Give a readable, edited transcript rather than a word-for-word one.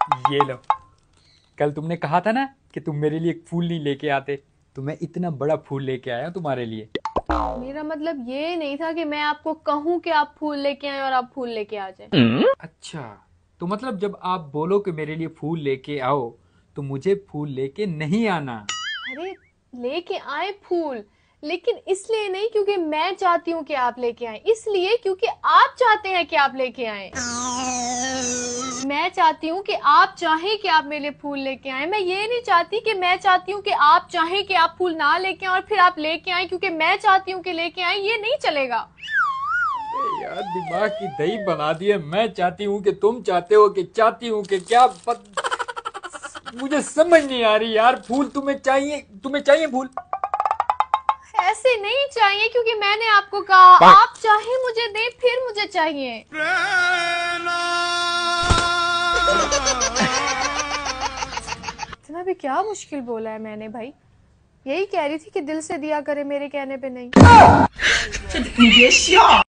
ये लो। कल तुमने कहा था ना कि तुम मेरे लिए एक फूल नहीं लेके आते, तो मैं इतना बड़ा फूल लेके आया हूं तुम्हारे लिए। मेरा मतलब ये नहीं था कि मैं आपको कहूं कि आप फूल लेके आए और आप फूल लेके आ जाए। अच्छा, तो मतलब जब आप बोलो कि मेरे लिए फूल लेके आओ, तो मुझे फूल लेके नहीं आना। अरे, लेके आए फूल, लेकिन इसलिए नहीं क्योंकि मैं चाहती हूँ कि आप लेके आए, इसलिए क्योंकि आप चाहते हैं कि आप लेके आए। मैं चाहती हूँ कि आप चाहें कि आप मेरे लिए फूल लेके आए। मैं ये नहीं चाहती कि मैं चाहती हूँ कि आप चाहें कि आप फूल ना लेके आए और फिर आप लेके आए क्योंकि मैं चाहती हूँ कि लेके आए। ये नहीं चलेगा। यार दिमाग की दही बना दिए। मैं चाहती हूँ कि तुम चाहते हो कि चाहती हूँ कि क्या मुझे समझ नहीं आ रही यार। फूल तुम्हें चाहिए फूल। ऐसे नहीं चाहिए क्योंकि मैंने आपको कहा आप चाहे मुझे दें फिर मुझे चाहिए। इतना भी क्या मुश्किल बोला है मैंने भाई। यही कह रही थी कि दिल से दिया करे, मेरे कहने पे नहीं।